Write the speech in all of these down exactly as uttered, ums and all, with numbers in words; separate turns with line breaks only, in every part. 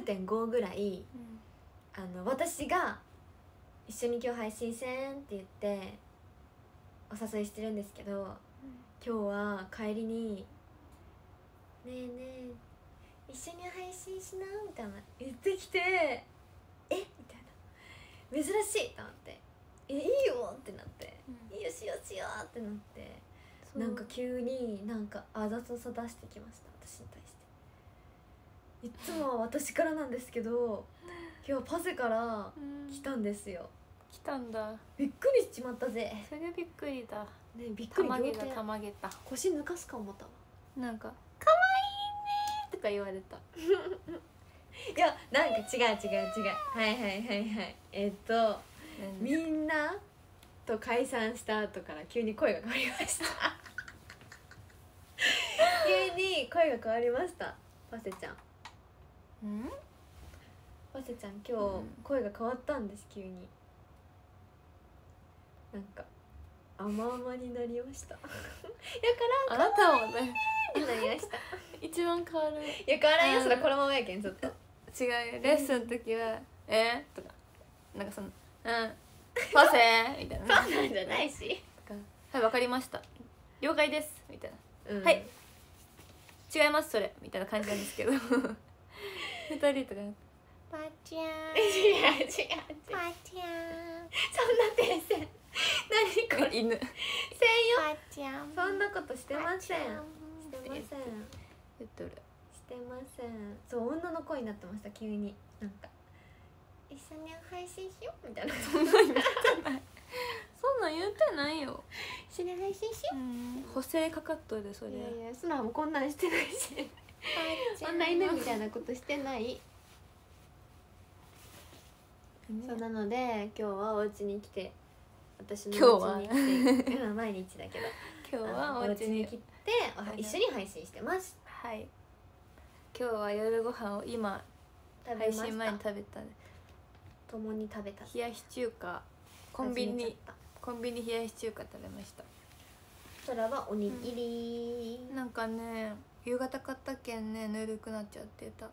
てんご ぐらい、うん、あの私が一緒に今日配信せんって言ってお誘いしてるんですけど、うん、今日は帰りに「ねえねえ一緒に配信しな」みたいな言ってきて「えみたいな珍しいと思って「えいいよ」ってなって「うん、いいよしようしよう」ってなって、なんか急になんかあざとさ出してきました、私に対して。いつもは私からなんですけど今日はパセから来たんですよ、
来たんだ。
びっくりしちまったぜ。
それびっくりだ
ね、びっくり
たまげたたまげた。
腰抜かすか思ったわ。
なんか「かわいいね」とか言われた
いやなんか違う違う違う、はいはいはいはい、えっとみんなと解散した後から急に声が変わりました急に声が変わりました。パセちゃん、
うん
パセちゃん今日声が変わったんです、急に。なんか甘々になりましただから
あなたもね
ってなりました
一番変わる。
いや変わらんよ、それこのままやけん、ちょっと
違う、レッスンの時は「えとかなんかその「うんパセ」みたいな
そうなんじゃないし
とか「はいわかりました了解です」みたいな、
うん、
はい違いますそれみたいな感じなんですけど二人とか「パチャーン」
違う違う違う、
パチャーン
そんな訂正何これ、
犬
せんよ、
パチャーン
そんなことしてません、してません、
言ってる。
してません。そう、女の声になってました、急に。なんか一緒に配信しようみたいな
そんなん言ってないそんなん言ってないよ。
一緒に配信しよ
う補正かかっとるそれ。
う。いやいや、そんなんもこんなんしてないしそんな犬みたいなことしてない。そうなので今日はお家に来て、私のお家に来て、今毎日だけど
今日は
お
お家に
家に来て一緒に配信してます。
はい。今日は夜ご飯を今配
食べました。
信前に食べたね。
共に食べた。
冷やし中華。コンビニコンビニ冷やし中華食べました。
空はおにぎり、
うん、なんかね夕方買ったけんねぬるくなっちゃってた。や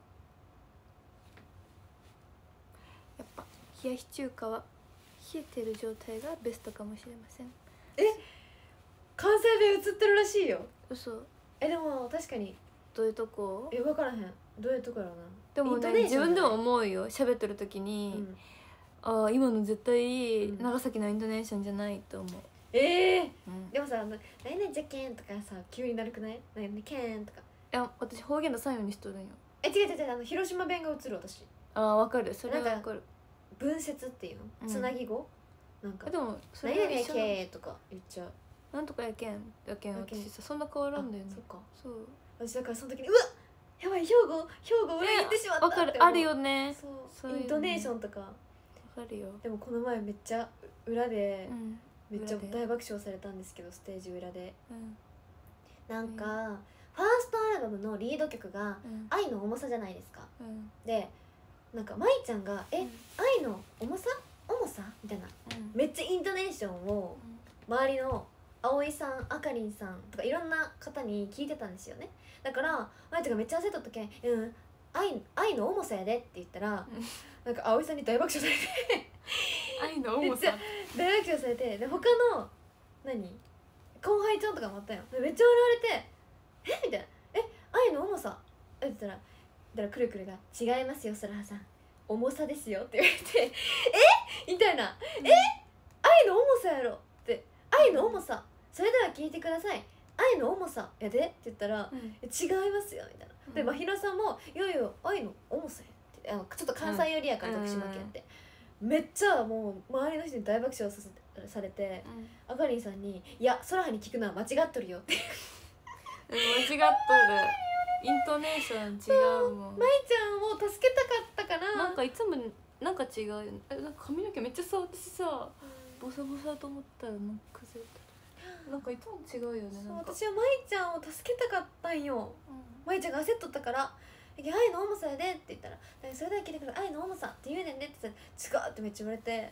っぱ冷やし中華は冷えてる状態がベストかもしれません。
え、関西弁映ってるらしいよ。
嘘。
え、でも確かに。
どういうとこ？
え、分からへん、どういうとこやろうな。
でもね自分でも思うよ、喋ってる時に、うん、ああ今の絶対長崎のインドネーションじゃないと思う。
ええーうん、でもさ、何々じゃけんとかさ急になるくない？何々けんとか。
いや私方言のさんようにしとるんよ。
え、違う違う違う、あの広島弁が映る私。
ああ分かる、それは分かる。
文節っていうの、うん、つなぎ語なんか
でも
それ何々やけんとか言っちゃう。
なんとかやけんやけん私さそんな変わらんだよね。
そっか。
そう
私だからその時にうわっやばい、兵庫兵庫裏切ってしまったって。
わかる、あるよね。
そう、イントネーションとか
わかるよ。
でもこの前めっちゃ裏で、うん、めっちゃ大爆笑されたんですけど、ステージ裏で、うん、なんか、うん、ファーストアルバムのリード曲が「愛の重さ」じゃないですか、うん、でなんか舞ちゃんが「え、うん、愛の重さ重さ?」みたいな、うん、めっちゃイントネーションを周りの葵さん、あかりんさんとかいろんな方に聞いてたんですよね。だから舞ちゃんがめっちゃ焦っとったけん「うん愛, 愛の重さやで」って言ったら、うん、なんか葵さんに大爆笑されて
愛の重さ
大爆笑されて、で他の何後輩ちゃんとかもあったよ。めっちゃ笑われて「えみたいな「え愛の重さ?」って言ったらだからくるくるが「違いますよそらはさん、重さですよ」って言われて「えみたいな「うん、え愛の重さやろ」って「愛の重さそれでは聞いてください愛の重さやで」って言ったら「うん、違いますよ」みたいな。でまひろさんも「いやいや愛の重さや」ってあのちょっと関西寄りやから、徳島県って、めっちゃもう周りの人に大爆笑させされて、あかりんさんに「いやそらはに聞くのは間違っとるよ」って
間違っとる、イントネーション違うもん。
まいちゃんを助けたかったから
なんかいつもなんか違うよね。なんか髪の毛めっちゃさ私さ、うん、ボサボサと思ったらなんか崩れた。なんかいつも違うよね。なんか
私はまいちゃんを助けたかったんよ、うん、まいちゃんが焦っとったから「愛の重さやで」って言ったら「それでは聞いてください愛の重さって言うねんで」って言ったら「違う」ってめっちゃ言われて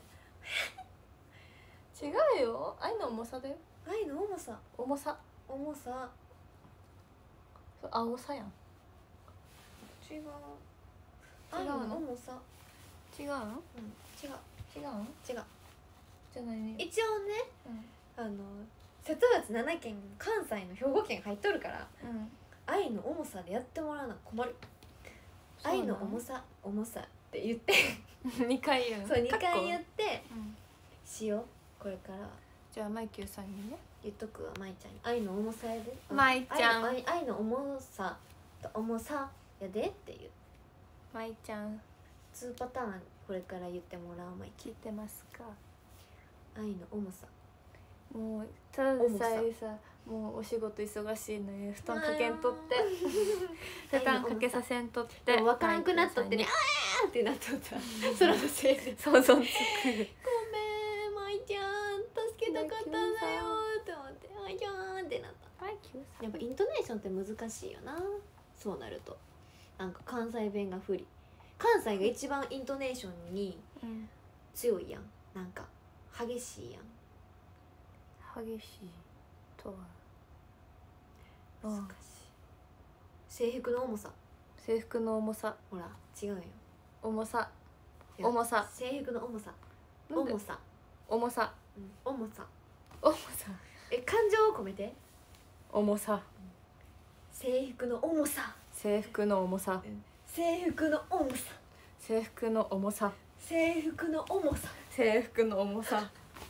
違うよ、愛の重さだよ。
愛の重さ
重さ
重さ
青さやん。
違う、
違うの。
重さ。
違うの？
うん、違う
違うの？
違う。
じゃないね。
一応ね、
うん
あの瀬戸内ななけん関西の兵庫県入っとるから、
うん
愛の重さでやってもらわな困る。
そうなの
愛の重さ重さって言って
にかい言うの？
そうにかい
かっこ
言って
うん
しよう。これから
じゃあマイキューさんにね。
言っとくわ、まいちゃんに。愛の重さやで、
まいちゃん
愛の愛愛の重さと重さやでっていう
まいちゃん
にパターンこれから言ってもらう。まいち
聞いてますか？
ゃん、愛の重さ。
もうただでさえさもうお仕事忙しいのに負担かけんとって負担かけさせんとって
でも分からんくなっとってね、あーってなっとったそのせいで
想像つく
ごめんまいちゃん助けたかったんだよって思ってまいちゃんってなった。
マイキューさん
やっぱイントネーションって難しいよな。そうなるとなんか関西弁が不利。関西が一番イントネーションに
うん
強いやん。なんか激しいやん。
激しいとは
難しい。制服の重さ、
制服の重さ
ほら違うよ。
重さ
いや
重さ
制服の重さ
なんで
重さ、
重さ
うん、重さ。
重さ
え感情を込めて。
重さ
制服の重さ、
制服の重さ
制服の重さ、
制服の重さ
制服の重さ。
制服の重さ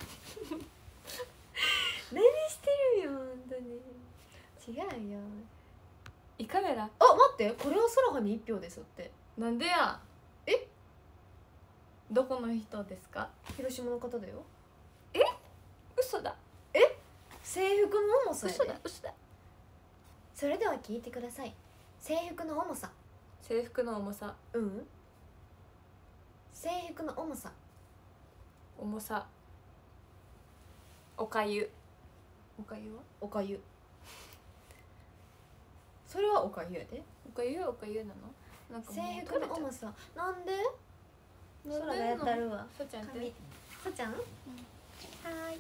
何してるよ本当に。違うよ。
胃カメラ
あ待って、これはソラハに一票ですって。
なんでや。
え
どこの人ですか？
広島の方だよ。
嘘だ
制服の重さやで。
嘘だ嘘だ。
それでは聞いてください。制服の重さ。
制服の重さ
うん制服の重さ。
重さおかゆおかゆは
おかゆ。それはおかゆやで。
おかゆはおかゆなの？なんかもう
制服の重さなんで
取れちゃう
ソラがやったるわ。
そうちゃんって
髪そちゃん、はーい。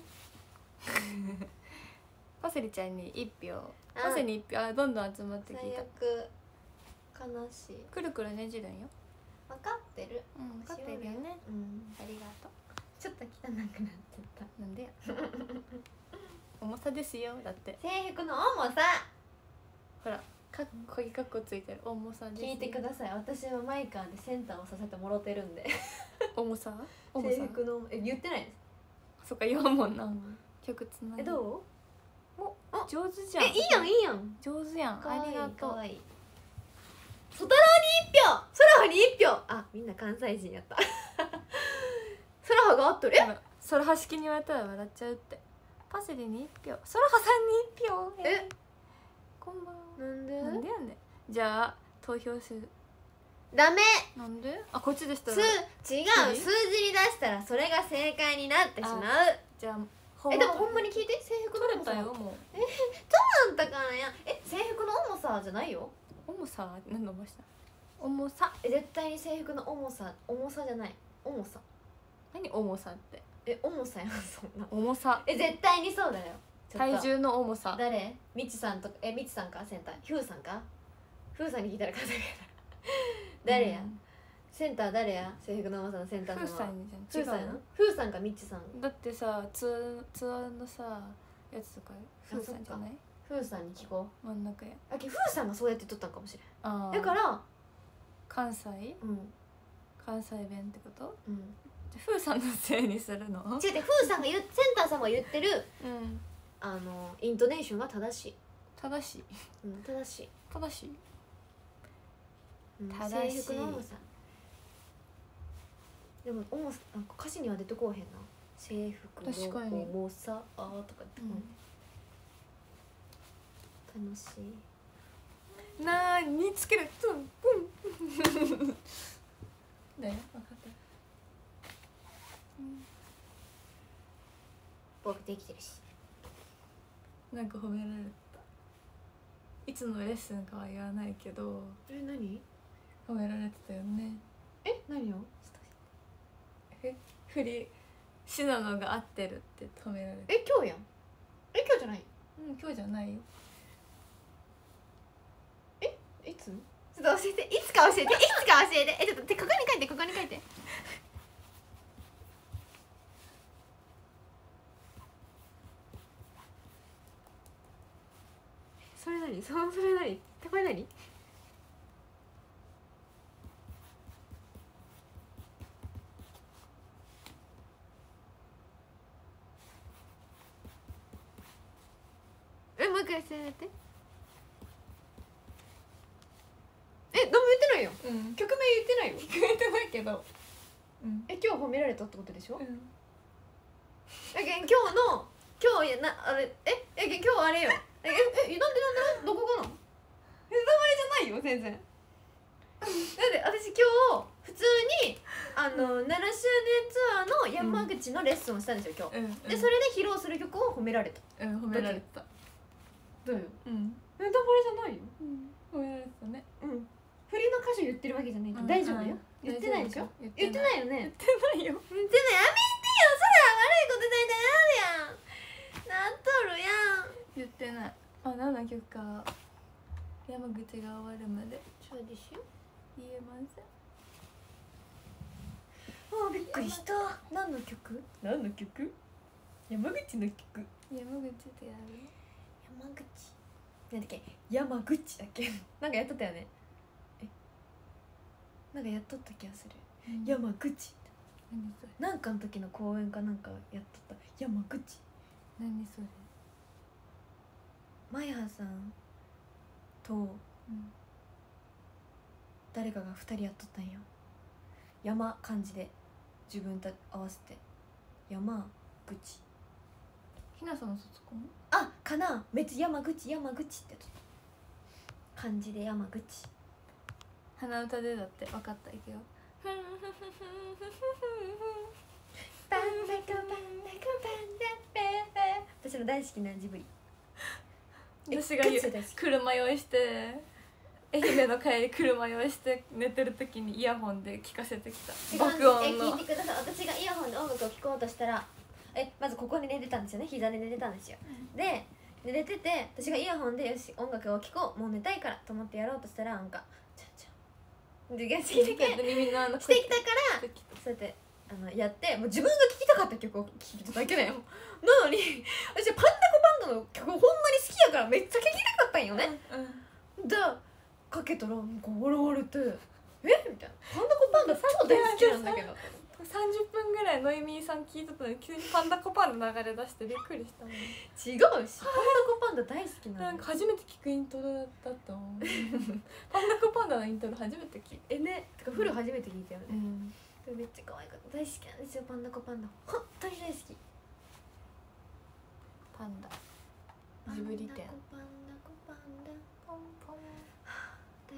パセリちゃんに一票
あ
パセリに一票あどんどん集まってき
最
た。
悪悲しい。
くるくるねじるんよ。
分かってる。
うん分かってるよね。
うん
ありがと
ちょっと汚くなっちゃった。
う。なんでや重さですよだって
制服の重さ
ほらかっこいいかっこついてる重さですよ。
聞いてください。私はマイカーでセンターをさせてもろてるんで
重さ重さ
制服のえ言ってないです、
そっか言わんもんな。
うん
曲つな
えどう
お
あ
上手じゃん。
えいいやんいいやん。
上手やん。
かわいい
ありがとう。
かわいい。ソタロウに一票、ソラハに一票。あみんな関西人やったソラハが合っとる。え
それはしきに言われたら笑っちゃうって。パセリに一票そらはさんに一票。
え
こんばんは。
なんで
なんでやねん。じゃあ投票する。
ダメ。
なんで？あこっちでした
す
ら。
違う
何
数字に出したらそれが正解になってしまう。
じゃあ
えでもほんまに聞いて、制服の
取れ
重さ
たよも
あんたからや。え制服の重さじゃないよ。
う。重さ何伸ばした？重さ。
え絶対に制服の重さ重さじゃない。重さ。
何重さって。
え重さやんそんな。
重さ。
え絶対にそうだよ。ちょっと
体重の重さ。
誰？みちさんとかえみちさんかセンター。ヒューさんか？フーさんに聞いたら数えたら誰や、
うん
センター誰や？制服の重さのセンター
フーさ
さんは
んじゃん。
フーさんやな
違うの？
フーさんかみちさん。
だってさツアーツアーのさやつとかフーさんじゃない？
フーさんに聞こ
真ん中や。
う。あきフーさんがそうやって撮ったんかもしれ
ああ。
ん。だから
関西？
うん
関西弁ってこと？
うん
じゃあフーさんのせいにするの？
違う違う、フーさんが言うセンターさんが言ってる
うん。
あのイントネーションが正しい。
正しい。
うん正しい。
正しい。
うん
正しい
制服の重さ。でも重さなんか歌詞には出てこうへんな。制服
確かに
の重さあーとかって、うん楽しい。
なーにつける。トントン。だよ。分かった。
僕できてるし。
なんか褒められた。いつのレッスンかは言わないけど
え何？
褒められてたよね。
え何を？
え振りシナノが合ってるって褒められて。
え今日やん。え今日じゃない？
うん今日じゃないよ。
いつ？ちょっと教えて。いつか教えて。いつか教えて。えちょっとここに書いてここ何そのそれ何これ何えもう一回してやってえ何も言ってないよ
うん
曲名言ってないよ
聞こえてないけどうん
え今日褒められたってことでしょ
うん
えけん今日の今日やなあれええけん今日あれよえええなんでなんでどこかなえネタバレじゃないよ全然だって私今日普通にあのななしゅうねんツアーの山口のレッスンをしたんですよ今日、
うん
でそれで披露する曲を褒められた
うん褒められてた
どうよ
うん
ネタバレじゃないよ
褒められてたね
うん振りの箇所言ってるわけじゃないけど、
うん
大丈夫よ、
うん
言ってないでしょ
言
言ってないよね
言ってないよ
言ってないやめてよそれは悪いことだいたらあるやんなっとるやん
言ってないあ何の曲か山口が終わるまで
そうでしょ
言えません
あびっくりした何の曲何の曲山口の曲
山口でやる
山口なんだっけ山口だっけなんかやっとったよねえなんかやっとった気がする、
うん
山口
何それ
なんかの時の公演かなんかやっとった山口
何それ
マヤさんと
うん
誰かがふたりやっとったんよ山漢字で自分と合わせて山口
ひなさんの卒コン
あかなめっちゃ山口山口ってやっとった漢字で山口
鼻歌でだって分かったいくよ
パンダコパンダコパンダペー私の大好きなジブリ
私が
グッチ大好き
車用意して愛媛の帰り車用意して寝てる時にイヤホンで聞かせてきた爆音
え
の
聞いてください私がイヤホンで音楽を聴こうとしたらえまずここに寝てたんですよね膝で寝てたんですよ、うん、で寝てて私がイヤホンでよし音楽を聴こうもう寝たいからと思ってやろうとしたらなんかちゃちゃでしてきて
耳のあの
してきたからそうやってあのやってもう自分が聴きたかった曲を聴いただけだよなのに私パンダコパンダの曲ほんまに好きやからめっちゃ聴きたかったんよね、うんうん、じゃあかけたらなんか笑われてえみたいなパンダコパンダ超大好きなんだけど
さんじゅっぷんぐらいノイミーさん聞いてたのに急にパンダコパンダ流れ出してびっくりしたもん
違うしパンダコパンダ大好きなの
なんか初めて聞くイントロだったもんパンダコパンダのイントロ初めて聞いて
えねてかフル初めて聞いたよね、
うん
めっちゃ可愛かった大好きなんですよパンダコパンダ本当に大好き
パンダジブリ店
パンダコパンダコパンダポンポン大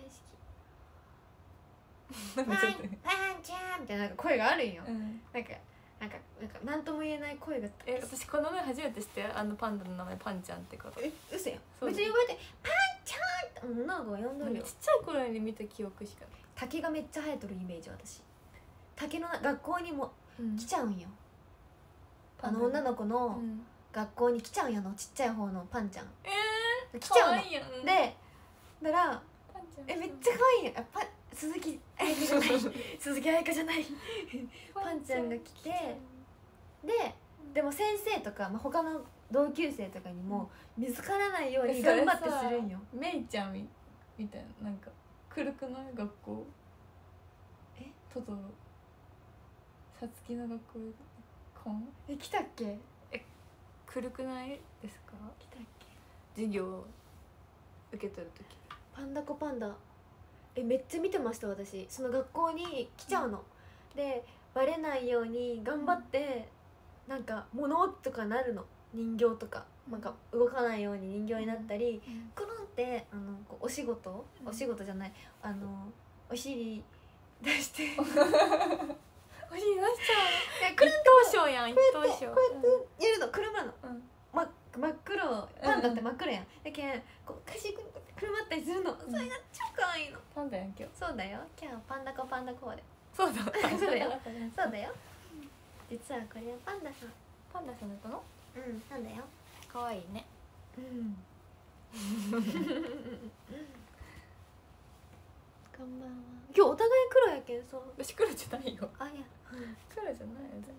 好き
なんかちょっと
パンちゃんみたいななんか声があるんよ、
うん
なんかなんかなんか何とも言えない声が
え私この前初めて知ってあのパンダの名前パンちゃんってこと
えうせや
そう
別に呼ばれてパンちゃんって女の子が呼んどるよ
ちっちゃい頃に見た記憶しかない
竹がめっちゃ生えとるイメージ私竹の学校にも来ちゃうんよ、あの女の子の学校に来ちゃうんよのちっちゃい方のパンちゃん
えー、
来ちゃうの
かわいいやん
でだから
パンちゃん
えめっちゃ可愛いよあパ鈴木彩香じゃない鈴木彩香じゃないパンちゃんが来てででも先生とか、まあ、他の同級生とかにも見つからないように頑張ってするんよ
メイちゃんみみたいななんかくるくない学校
え
トトロさつきの学校コン
え来たっけ
くるくないですか
来たっけ
授業受け取る時
パンダコパンダえめっちゃ見てました私その学校に来ちゃうの、うん、でバレないように頑張って、うん、なんか物とかなるの人形とか、うん、なんか動かないように人形になったり、うん、クルンってあのこうお仕事、うん、お仕事じゃないあのお尻出して
お尻出しちゃう
いやクルンって
一等賞やん一等賞
こうやってやるの車の、
うん
ま、真っ黒パンダって真っ黒やん、だけんこうかしく車ったりするの、それが超可愛いの
パンダやん今日
そうだよ今日パンダコパンダコーで
そうだ
そうだよそうだよ実はこれはパンダさん
パンダさんだったの
うんそうだよ
可愛いね
うんこんばんは今日お互い黒やけんそう
私黒じゃないよ
あいや
黒じゃないよ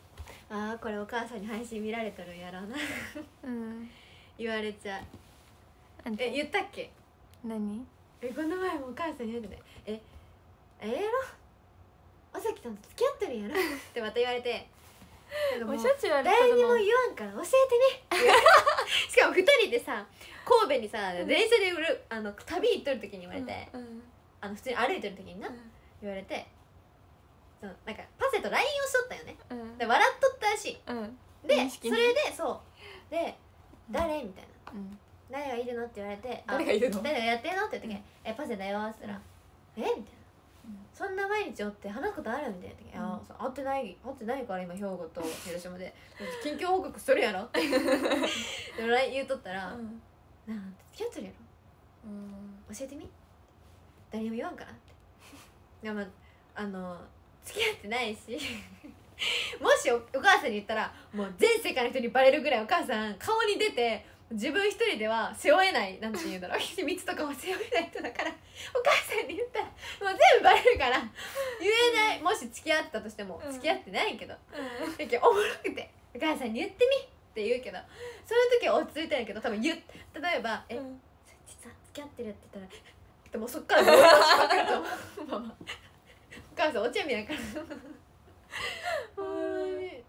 あーこれお母さんに配信見られとるんやろうな
うん
言われちゃうえ言ったっけ？
何？
えこの前もお母さんに言われてね、えええやろ尾崎さんと付き合ってるんやろってまた言われて、なんかもう
もうしょっちゅう言われて
誰にも言わんから教えてみしかもふたりでさ神戸にさ電車で売るあの旅行っとる時に言われて、
うんうん
あの普通に歩いてる時にな、言われて、そのなんかパセと ライン をしとったよね。
うん
で笑っとったらしい。
うん
で
認識ね
それでそうで
うん
誰みたいな、
うん
誰がいるのって言われて、あ
誰がいるの？
誰がやってんのって言った時に
うん
えパセだよって言ったら、えみたいな、そんな毎日おって話すことあるみたいな時に、
うん
あそう会ってない会ってないから今兵庫と広島で近況報告するやろってでも ライン 言うとったら、なあ付き合ってるやろ
うん
教えてみ誰にも言わんからっていやまああの付き合ってないしもし お, お母さんに言ったらもう全世界の人にバレるぐらいお母さん顔に出て自分一人では背負えないなんて言うんだろう秘密とかも背負えない人だからお母さんに言ったらもう全部バレるから言えない、もし付き合ったとしても、
うん
付き合ってないけどだけどおもろくてお母さんに言ってみって言うけどそういう時は落ち着いてないけど多分言う例えばえ、
うん
実は付き合ってるって言ったらでもそっからどうしかかると思うママお母さんお茶目やからほんまに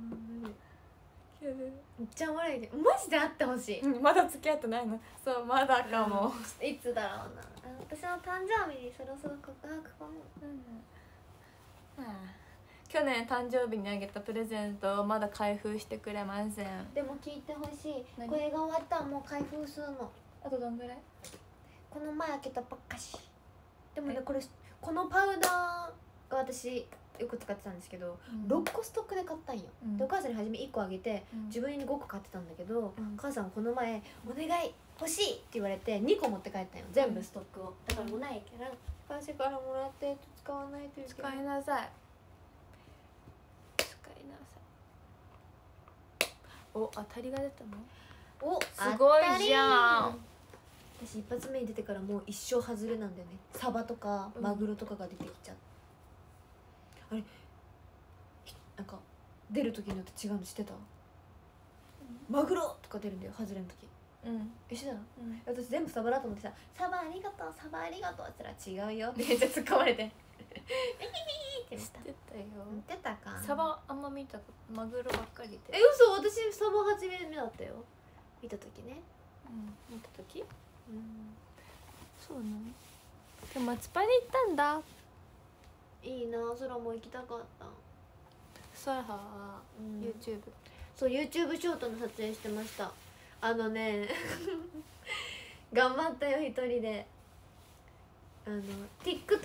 めっちゃおもろいけどマジで会ってほしい、
うんまだ付き合ってないの？そうまだかも。
いつだろうな私の誕生日にそろそろ告白かも。
うんはあ去年誕生日にあげたプレゼントをまだ開封してくれません。
でも聞いてほしい。
何
これが終わったらもう開封するの。
あとどんぐらい？
この前開けたばっかし。でもね
え
これこのパウダーが私よく使ってたんですけど、
うん
ろっこストックで買ったんよ、
うん
でお母さんに初めいっこあげて、
うん
自分にごこ買ってたんだけど、
うん
お母さんこの前「お願い欲しい!」って言われてにこ持って帰ったんよ全部ストックを。だからもうないから会社からもらって使わないといけ
使
ない
いなさい。使いなさい。お当たりが出たの？
お
すごいじゃん。
私一発目に出てからもう一生外れなんだよね。サバとかマグロとかが出てきちゃう、うん、あれなんか出る時によって違うの知ってた、うん、マグロとか出るんだよ外れの時。
うん
え知ってたの？
うん。
私全部サバだと思ってさ「サバありがとうサバありがとう」って言ったら「違うよ」ってめっちゃ突っ込まれて「えひひひ」って言っ
知ってたよ。
言ってたか。
サバあんま見たことマグロばっかりで。
え嘘私サバ初めだったよ見た時ね。
うん見た時？
うん
そうなの？でも松パに行ったんだ。
いいな空も行きたかった。
ソラハは
うん
YouTube。
そう YouTube ショートの撮影してました。あのね頑張ったよ一人で。あの TikTok,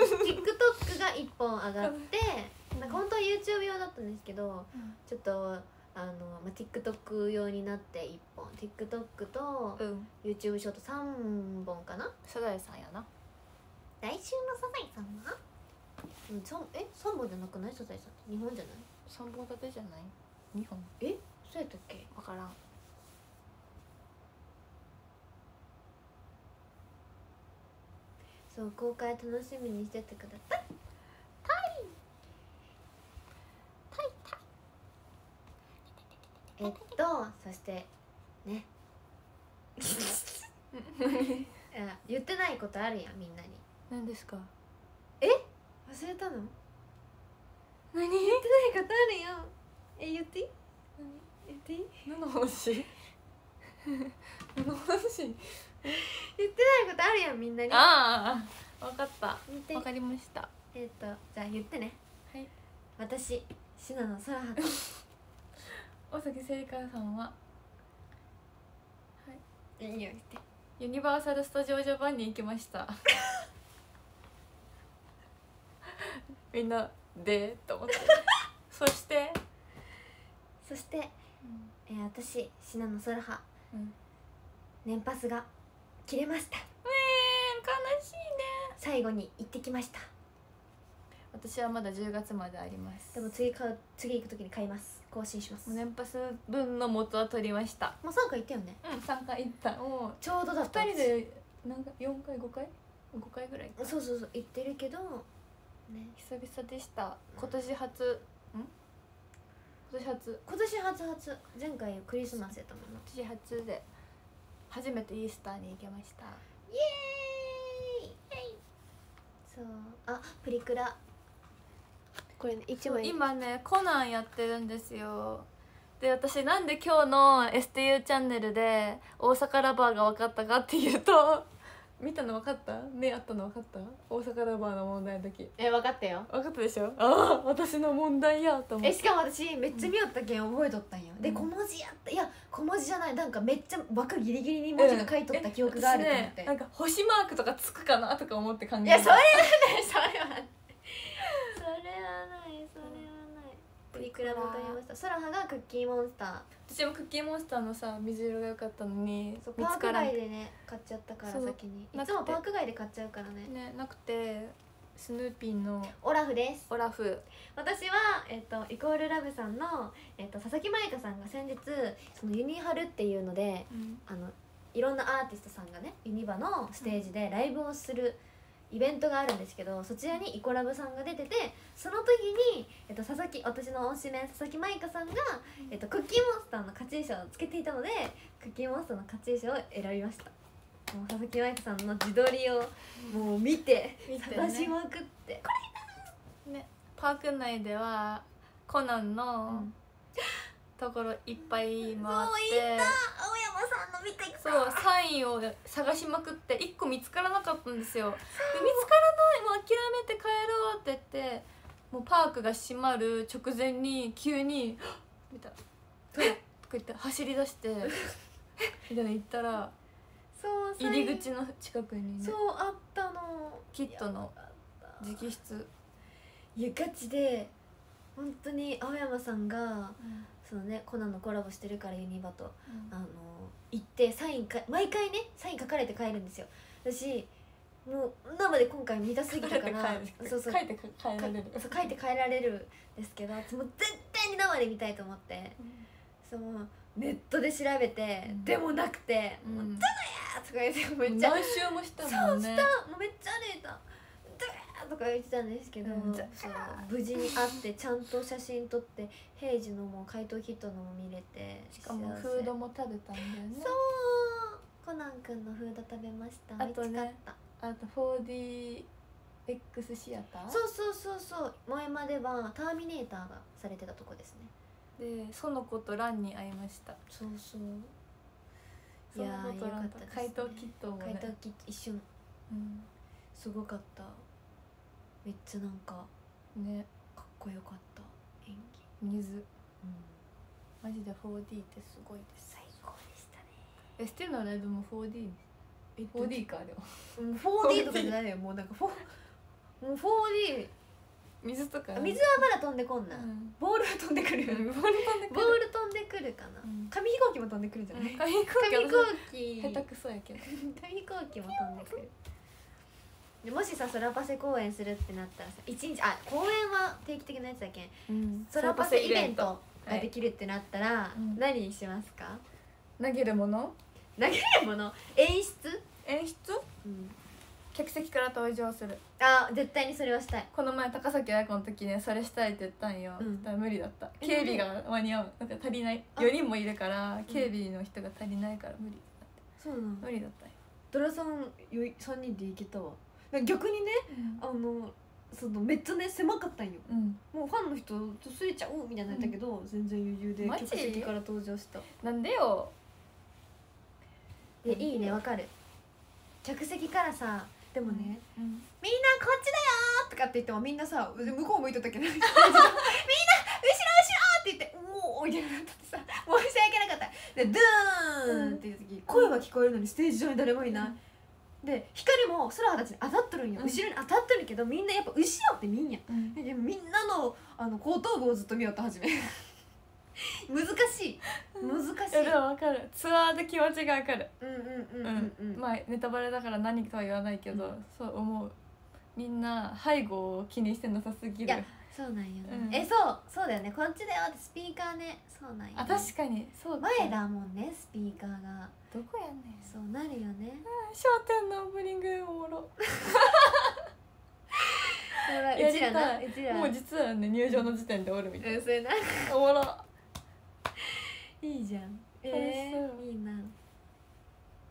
TikTok がいっぽん上がってなんか本当は YouTube 用だったんですけどちょっとあの、まあ、TikTok 用になっていっぽん TikTok と
うん
YouTube ショートさんぼんかな。
サザエさんやな。
来週のサザエさんは、うん、さえさんぼんじゃなくないサザエさんって日本じゃない？
三本立てじゃない？二本
えそうやったっけ？
わからん。
そう公開楽しみにしててください。えっとそしてねいや言ってないことあるやんみんなに。
何ですか？
忘れたの？
何？
言ってないことあるよ。え言っていい？言っていい？
何の話？何の話？
言ってないことあるやんみんなに。
ああわかった。
言って
わかりました。
えっとじゃあ言ってね。
はい。
私シナの空葉と
大崎聖華さんは、はい、
いいよ言って。
ユニバーサル・スタジオ・ジャパンに行きましたみんなでと思ってそして
そして、
うん
えー、私シナの空葉
うん
年パスが切れました。
えー、悲しいね。
最後に行ってきました。
私はまだじゅうがつまであります。
でも次買う次行く時に買います。更新します。も
年パス分の元は取りました。
うさんかい行ったよね。
うんさんかい行った。もう
ちょうどだった。
ふたりでなんかよんかいごかいごかいぐらいか。
そうそうそう行ってるけどね。
久々でした。今年初ん今年初
今年初初前回クリスマスやったもんな。
今年初で初めてイースターに行けました。
イエーイ。そう、あ、プリクラこれね一枚
今ねコナンやってるんですよ。で私なんで今日の エスティーユー チャンネルで大阪ラバーが分かったかっていうと見たの分かった？目あったの分かった？大阪ラバーの問題の時。
え、分かったよ。
分かったでしょ。ああ私の問題やと思って。
え、しかも私めっちゃ見よったけん覚えとったんよ、うん、で小文字やった。いや小文字じゃない、なんかめっちゃ枠ギリギリに文字が書いとった記憶があると思って、
うんね、なんか星マークとかつくかなとか思って考えた。
いやそれはないそれはないそれはないそれはない。プリクラも撮りました。ソラハがクッキーモンスター。
私もクッキーモンスターのさ水色が良かったのに
そうパーク街でね買っちゃったから先に。いつもパーク街で買っちゃうからね。
ねなくてスヌーピーの
オラフです。
オラフ。
私は、えっと、イコールラブさんの、えっと、佐々木舞香さんが先日そのユニハルっていうので、うん、あのいろんなアーティストさんがねユニバのステージでライブをするイベントがあるんですけど、そちらにイコラブさんが出てて、その時に、えっと、佐々木私の推しメン佐々木舞香さんが、えっと、クッキーモンスターのカチューシャをつけていたのでクッキーモンスターのカチューシャを選びました。もう佐々木舞香さんの自撮りをもう見て探しまくって、こ
れねパーク内ではコナンのところいっぱい回って、
そういった青山さんの見てきた。
そうサインを探しまくっていっこ見つからなかったんですよ。で見つからない、もう諦めて帰ろうって言ってもうパークが閉まる直前に急に「見た」とか言って走り出してみたいな言ったら
そう
入り口の近くにね
そうあったの
キットの直筆。
いやガチで本当に青山さんが、うん、そのねコナンのコラボしてるからユニバと、うん、あの行ってサインか毎回ねサイン書かれて帰るんですよ。私もう生で今回見たすぎたから
そうそう書いて帰られる
そう書いて帰られるんですけど、私も絶対に生で見たいと思って、うん、そうネットで調べて、うん、でもなくて「うん、もうどこや!」とか言ってめっちゃ
何周もしたもんね。
そうしたもうめっちゃ歩いた「どこや!」とか言ってたんですけど、うん、そう無事に会ってちゃんと写真撮って平時のも怪盗キットのも見れて、
しかもフードも食べたんだよね。
そうコナンくんのフード食べました。
あとね、
美味しかった。
あと フォーディーエックス シアター、
そうそうそうそう、前まではターミネーターがされてたとこですね。
で園子とランに会いました。
そうそう、
いやーよかったですね。怪盗キットもね、
怪盗キット一瞬、うん、すごかった。めっちゃなんか
ね
かっこよかった演
技。水、うん、
マジ
で フォーディー ってすごいです。
最高でしたね。
エステのライブも フォーディー フォーディー かあれは。
フォーディー とかじゃないよ、もうなんかフォもう フォーディー
水とか
水はまだ飛んでこんな、うん、ボールは飛んでくる、
うん、ボール飛んでくる、
ボール飛んでくるかな、うん、紙飛行機も飛んでくるじゃない、うん、
紙飛行機下手くそやけど
紙飛行機も飛んでくるでもしさソラパセ公演するってなったらさ一日あ公演は定期的なやつだけん、うん、ソラパセイベントができるってなったら、はい、何にしますか？
投げるもの
投げるもの演出
演出、うん、客席から登場する。
あ、絶対にそれはしたい。
この前高崎彩子の時ねそれしたいって言ったんよ、うん、だから無理だった。警備が間に合うなんか足りない、よにんもいるから警備の人が足りないから無理だって。
そうなの、
無理だったよ。
ドラさんさんにんで行けたわ。逆にね、うん、あのそのめっちゃね狭かったんよ、うん、もうファンの人とすれちゃおうみたいなのやったけど、うん、全然余裕で客席から登場した。
なんでよ。
え、いいね、わかる。客席からさ、でもね、うんうん、みんなこっちだよとかって言ってもみんなさ向こう向いとったけどみんな後ろ後ろって言っておおみたいになってさ申し訳なかった。でドゥーンっていう時、うん、声は聞こえるのにステージ上に誰もいない、うんで光も空たちに当たっとるんよ、うん、後ろに当たっとるけどみんなやっぱ後ろって見んや、うん、でみんなのあの後頭部をずっと見よったはじめ難しい難しい。いや
でも分かる、ツアーで気持ちが分かる。
うんうんうんうん、うん、
まあネタバレだから何かは言わないけど、うん、そう思う。みんな背後を気にしてなさすぎる。
いやそうなんよね、うん、えそうそうだよね、こっちだよってスピーカーね、そうなんよ、ね、
あ確かにそう
前だもんねスピーカーが。
どこやねん。
そうなるよね。
笑点のオープニングおもろ
やりたい。
もう実はね入場の時点でおるみたいな、
うん、それな
おもろ
いいじゃん。えー、いいな。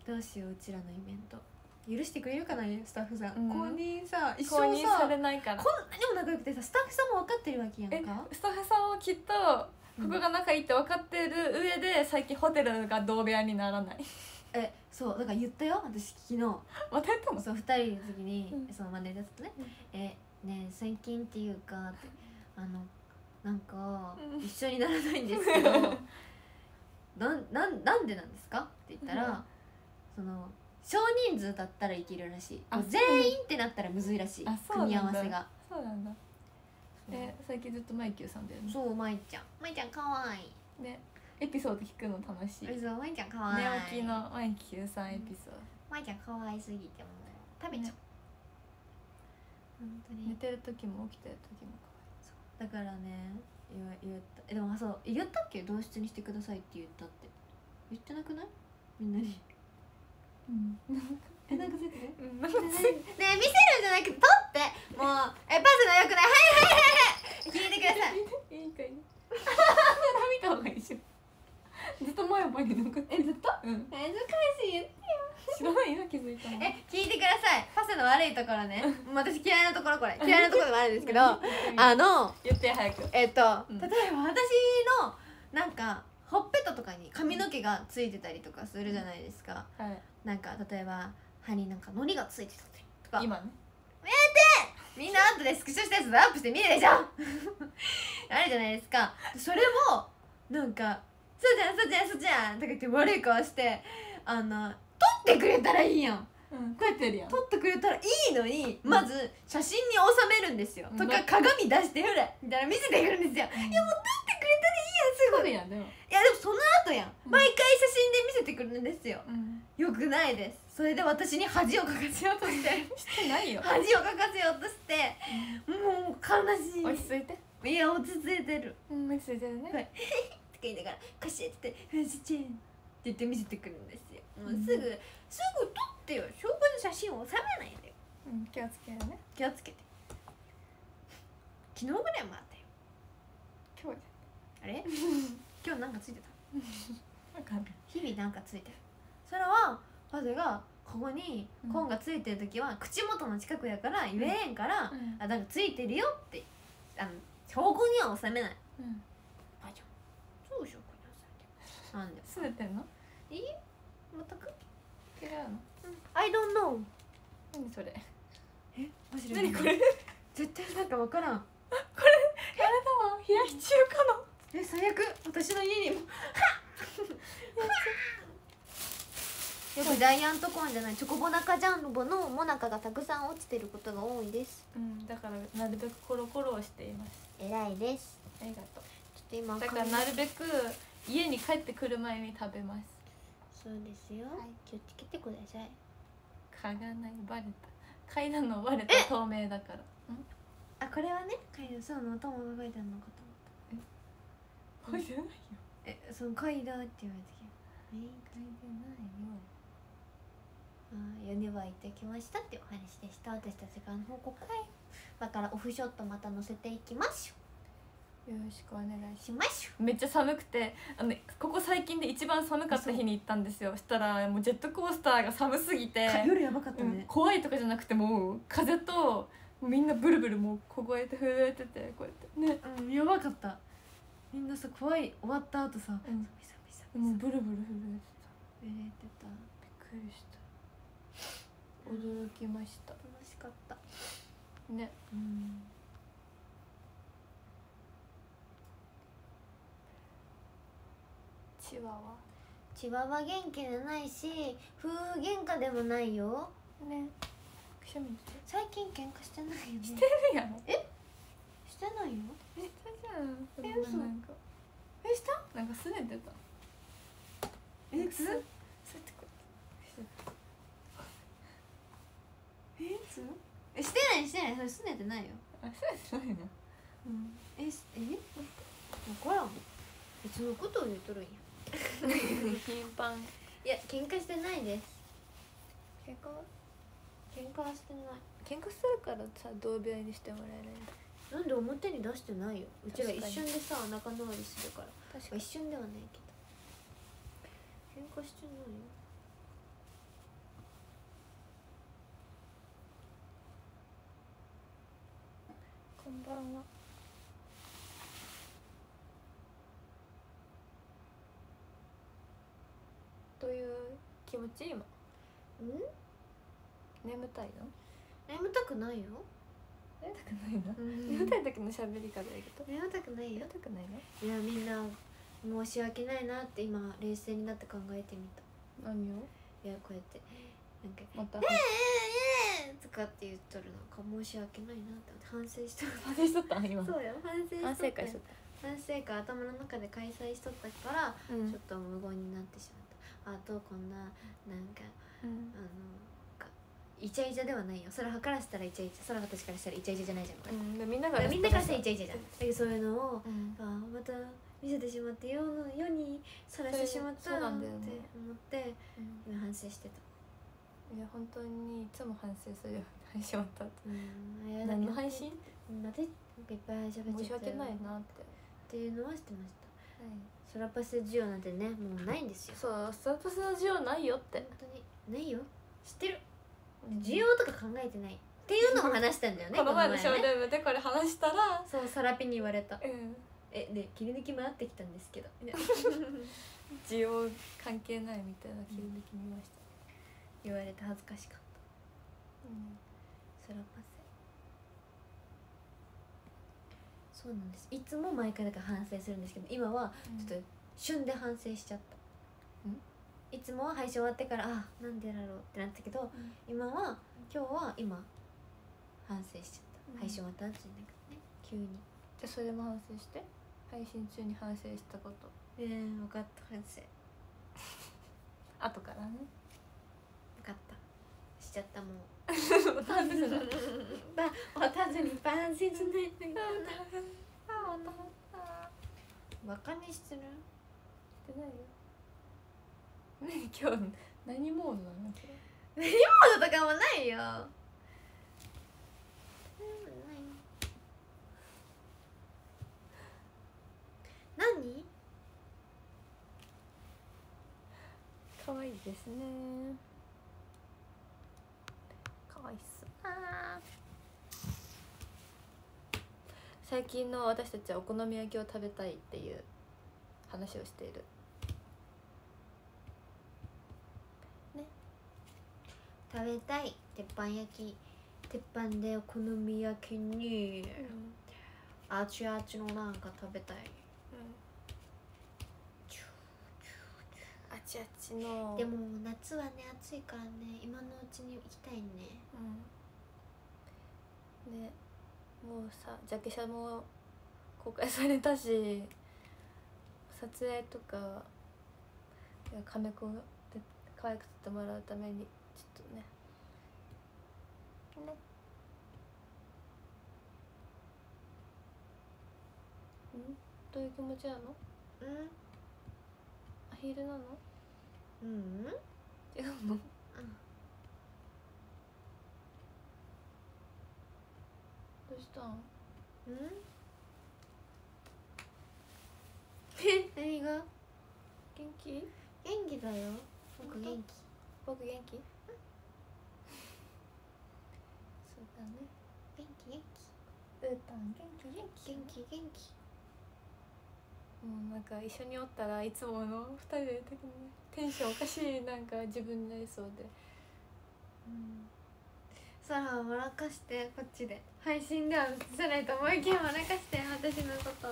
どうしよううちらのイベント許してくれるかなスタッフさん、
うん
公認さ一
公認
生さ
されないから。
こんなにも仲良くてさスタッフさんも分かってるわけやん
え
か。
スタッフさんはきっとここが仲いいって分かってる上で最近ホテルが同部屋にならない。
えそうだから言ったよ私昨日
またやったの？
そうふたりの時に、
うん
そのマネージャーとね、
うん
えねえ最近っていうかってあのなんか
うん
一緒にならないんですけどなんなんなんでなんですかって言ったら、
うん
その少人数だったらいけるらしい。
あ
全員ってなったらむずいらしい。
あそうなんだ
組み合わせが。
そうなんだ。え最近ずっとマイキューさんだよね。
そうまいちゃんまいちゃんかわいい。
ねエピソード聞くの楽しい。寝
そうまいちゃんかわいい。
起きのマイキューさんエピソード。
まいちゃんかわいすぎてもう食べちゃう、
ね
本当に
寝てる時も起きてる時も
だからね言わ言ったえでもそう言ったっけ同室にしてくださいって言ったって言ってなくないみんなに
うん
えなんかついてる
うん
ねえ見せるんじゃなくて撮ってもうえパスのよくないはいはいはいはい聞いてください
いいかいね見た方がいいしずっと前歯に残って
えずっと
うん
え難しい言って
知らないな気づいたの
え聞いてくださいパスの悪いところねもう私嫌いなところこれ嫌いなところでもあるんですけどあの
言って早く
えっと、
うん
例えば私のなんかほっぺたとかに髪の毛がついてたりとかするじゃないですか、
はい
なんか例えば歯になんかのりがついてたりとか
今ね
みんな後でスクショしたやつアップして見るでしょあるじゃないですか。それもなんか「そうじゃんそうじゃんそうじゃん」とか言って悪い顔してあの撮ってくれたらいいやん。
うんこうやってるやん
撮ってくれたらいいのに、
うん
まず写真に収めるんですよ、
うん
とか鏡出してほれみたいな見せてくるんですよ、
いやもう
いやもう撮ってくれたらいいやんすぐい
そうやんでも
やでもその後やん、
うん
毎回写真で見せてくるんですよ。
うん
よくないです。それで私に恥をかかせようとして
してないよ
恥をかかせようとしてもう悲しい。
落ち着いて
いや落ち着いてる
うん落ち着いてるね
はいとか言いながら「カシッ」って「フジチェーン」って言って見せてくるんですよ。もうすぐ、すぐ撮ってよ。証拠の写真を収めないでよ。
うん気をつけるね
気をつけて。昨日ぐらいもあったよ。
今日
あれ今日なんかついてた。
わかんない
日々なんかついてる。それはパゼがここにコーンがついてる時は口元の近くやから言えんから、
うん
あなんかついてるよってあの証拠には収めない。
うん
あじゃんそう証拠に収めてなんで。
すねてんの
いい全く
違うの
I don't know。
何それ
えマジで
何これ
絶対なんか分からん。
あれだわ冷やし中華の
え最悪私の家にもよくジャイアントコーンじゃないチョコボナカジャンボのモナカがたくさん落ちてることが多いです。
うんだからなるべくコロコロをしています。
偉いです。
ありがとう。
ちょっと今
だからなるべく家に帰ってくる前に食べます。
そうですよ、
はい
気をつけてください。
嗅がないバレた嗅いだのバレた透明だから。うん
あこれはね書いてそうの頭が書いてあるのかと思った。
嗅いでないよ。
えその書いだって言われたけどえ
嗅いでないよ。
あー屋根は行ってきましたっていうお話でした。私たちからの報告会だからオフショットまた載せていきましょ
よろしくお願いし
しましょ
ます。めっちゃ寒くてあのここ最近で一番寒かった日に行ったんですよ。そしたらもうジェットコースターが寒すぎて、
夜やばかった
うん
ね、
怖いとかじゃなくてもう風ともうみんなブルブルもう凍えて震えててこうやってね、
うん、やばかった。みんなさ怖い終わった後さ、
うん、
寒い寒い寒い
もうブルブル震えてた。
震えてた。
びっくりした。驚きました
楽しかった。
ね。
うん
チワワ
チワワ元気じゃないし夫婦喧嘩でもないよ。
ね。くしゃみして
最近喧嘩してないよね。
してるやん。
えしてないよ。
したじゃん。
え嘘
なんか
えした
なんかすねてた。
えつ
すそうやってこう
えつえしてないしてないそれすねてないよ。
あそうやってないな。
うんえしえ分からん別のことを言うとるんや。
頻繁。
いや喧嘩してないです。喧嘩は喧嘩はしてない。
喧嘩するからさ同病院にしてもらえないんだ。
なんで表に出してないよ。うちら
確かに
一瞬でさ仲直りするから。
確かに。
一瞬ではないけど喧嘩してないよ。
んばんは。どういう気持ち今？
うん
眠たいの？
眠たくないよ。
眠たくないの？
うん
眠たい時の喋り方だけど。
眠たくないよ。
眠たくないの？
いやみんな申し訳ないなって今冷静になって考えてみた。
何を？
いやこうやってなんか
また
「ええええとかって言っとるのか申し訳ないなって反省しとる。
反省しとったん今。
そうよ反省しとった
反省会しとっ
反省会頭の中で開催しとったから、
た。うん
ちょっと無言になってしまった。あとこんななんか
うん
あのかイチャイチャではないよ。それはからしたらイチャイチャ、それは私からしたらイチャイチャじゃないじゃんこれ、
うん、でみんなが
だからみんなからしたらイチャイチャじゃん。だけどそういうのを
うん
あまた見せてしまって世の世にさらしてしまった
そう
って思っ
なんだよね
て
うん
今反省してた。
いや本当にいつも反省するよ配信終わった後。
うんいや
何の配信？
またなんかいっぱい喋っ
申し
ちゃったよ
訳ないなって。
っていうのはしてました。
はい。
ソラパス需要なんてねもうないんですよ。
そうスタートスの需要ないよって
本。当にないよ。知ってる。
うん
需要とか考えてないっていうのも話したんだよね。
この前のショー
ね
ルームでこれ話したら、
そうサラピに言われた。
うん、
えね切り抜き回ってきたんですけど。
需要関係ないみたいな切り抜き見ました。
言われて恥ずかしかった。
うん
ソラパス。そうなんです。いつも毎回だから反省するんですけど今はちょっと旬で反省しちゃった。
うん
いつもは配信終わってからあなんでだろうってなったけど今は今日は今反省しちゃった。
うん
配信終わった後じゃなくてね急に。
じゃあそれも反省して配信中に反省したこと
えー、分かった反省。
後からね。
分かったしちゃったもう。ばおたずに反省しないといけない。
あまた
バカにしてる。
してないよ。ね今日何モードなの？
何モードとかもないよ。何？
可愛いですね。可愛いっす。あ最近の私たちはお好み焼きを食べたいっていう話をしている。
食べたい鉄板焼き。鉄板でお好み焼きにあちあちのなんか食べたい。
あちあちの
でも夏はね暑いからね今のうちに行きたいね。
うんねもうさジャケ写も公開されたし撮影とかいや亀子で可愛く撮ってもらうためにちょっとねねうんどういう気持ちなの？
うん
アヒルなの？
うん
違うの？どうしたん？
うんえ何が？
元気？
元気だよ。僕元気。
僕元気？そうだね。
元気元
うーたん元気元
気元気元気。
もうなんか一緒におったらいつものふたりでいる時にテンションおかしいなんか自分になりそうで、
うんサラを笑かしてこっちで配信では映さないと思いきや笑かして私のこと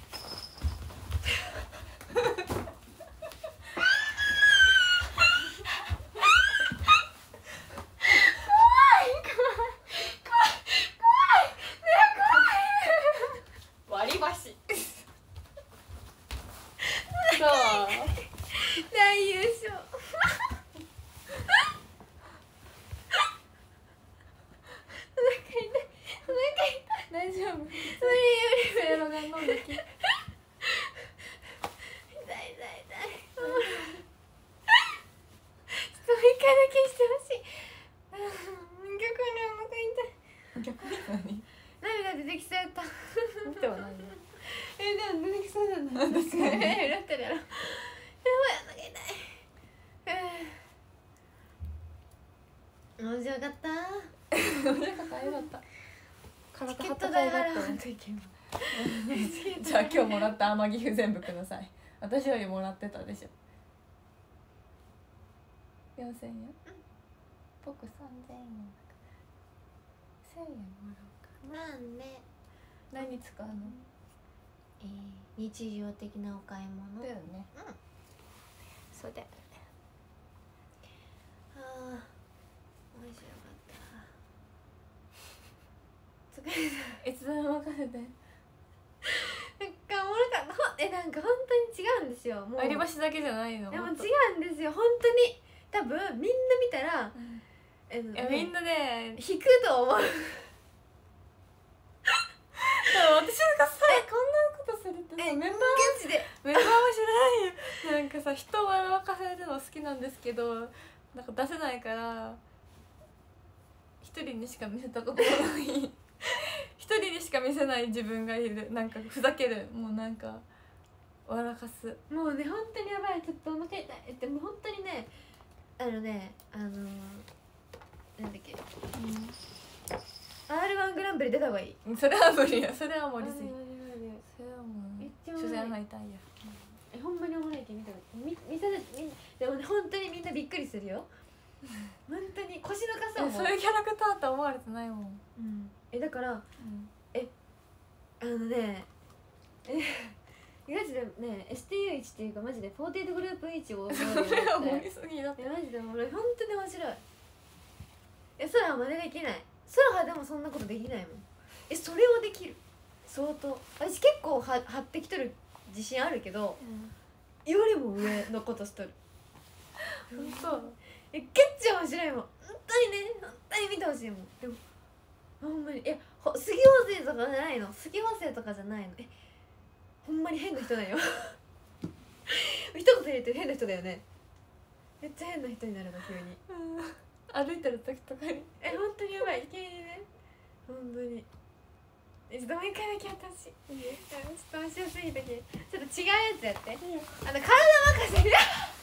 割り箸そう
大優勝
大丈夫？
無理無理
せーのが飲んでき。
痛い痛い痛いちょっともう一回だけしてほしい。逆にお腹痛い。
逆に何？
涙出てきそうやった。
見てはないよ。
えでも出てきそうじゃない？
確かに
えだってだろ。やばいお腹痛い。面白かった。
面白かったよかった。 体
チケット
はったか
代払
いだった
わんといけんわ
じゃあ今日もらった天城全部ください。私よりもらってたでしょ。よんせんえん、僕さんぜんえんせんえんもらおうか。
まあね、
何に使うの？
えー、日常的なお買い物
だよね。
うん。
そうだよね。
ああ面白かった疲れた。
いつでも任せて。
なんかおもろかった。ほえなんか本当に違うんですよ。もう
割り箸だけじゃないの？
でも違
もっと
うんですよ本当に。多分みんな見たら、
うん
えの
いやみんなね、
引くと思う。
私がさこんなことするってさ、メンバー
ガチで
メンバーも知らないよ。なんかさ、人を笑かせるの好きなんですけど、なんか出せないから一人にしか見せたことがない一人にしか見せない自分がいる。なんかふざける、もうなんか笑かす。
もうね本当にやばい、ちょっとお腹痛いってもう本当にね、あのねあのー、なんだっけ、
う
アールワン グランプリ出た方がいい。
ん、それは無理や。それは盛りすぎ。
マジマジマジ
それはも
めっ
う
ちゃおもろい
初戦敗退や。
えほんまにおもろいけん見たことみ見せなみんでもね本当にみんなびっくりするよ本当に腰の
え
傘も
そういうキャラクターって思われてないもん。
うんえだから
うん
あのねえマジでね エスティーユーワン っていうかマジでフォーティーエイトグループいちを覚える
それは
って
盛りすぎだって。
えマジで俺本当に面白い。えソラは真似できない。ソラはでもそんなことできないもん。えそれをできる相当。私結構は張ってきとる自信あるけどよりも上のことしとる
本当。
え結構面白いもん本当にね本当に見てほしいもん。でもほんまにいやほ杉補正とかじゃないの杉補正とかじゃないのえほんまに変な人だよ一言入れて変な人だよね。めっちゃ変な人になるの急に
歩いてる時とかに
え本当にやばい急にね本当にえちょっともう一回だけ私ちょっと面白すぎたけちょっと違うやつやってあの体任せで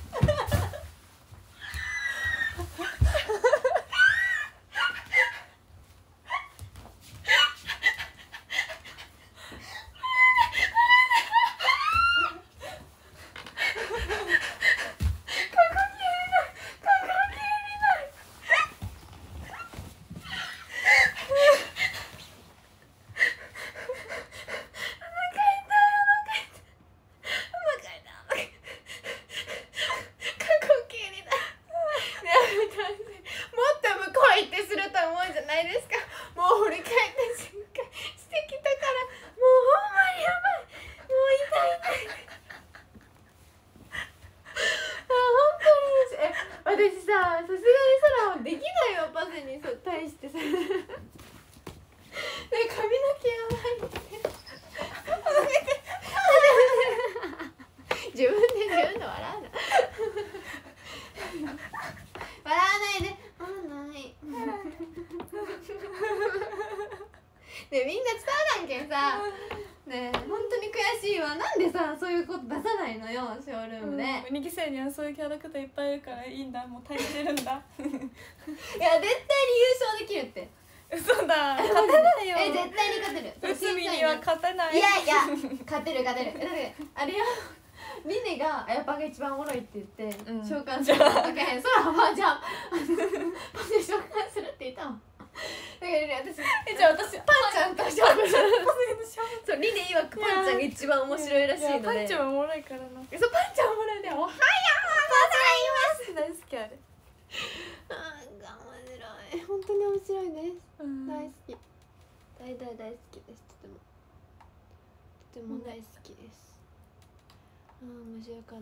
ねみんな伝わらんけんさねえ本当に悔しいわ。なんでさそういうこと出さないのよショールームで、
うん、にき生にはそういうキャラクターいっぱいいるからいいんだ、もう足りてるんだ
いや絶対に優勝できるって。
嘘だ、勝てないよ。
え絶対に勝てる。
内海には勝てない。
いやいや勝てる勝てる。だってあれよリネがあやっぱが一番おもろいって言って、
うん、
召喚するだけへん。そらまあじゃあパセ召喚するって言ったもん。だからね私
えじゃあ私
パンちゃんと勝負する。
そ
そうリネ曰くパンちゃんが一番面白いらしいので。
パンちゃんはおもろいからな。
そうパンちゃんおもろいでおはようございます。
大好きあれ。
あーが面白い。本当に面白いです。
うん、
大好き。大大大好きです。とてもとても大好きです。あー面白かった。